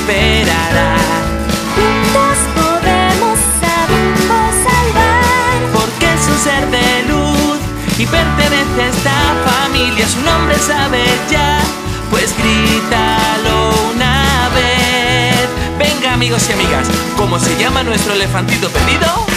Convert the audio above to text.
esperará. Juntos podemos a Bimbo salvar, Porque es un ser de luz y pertenece a esta familia. Su nombre sabes ya, pues grítalo una vez. Venga amigos y amigas, ¿cómo se llama nuestro elefantito perdido?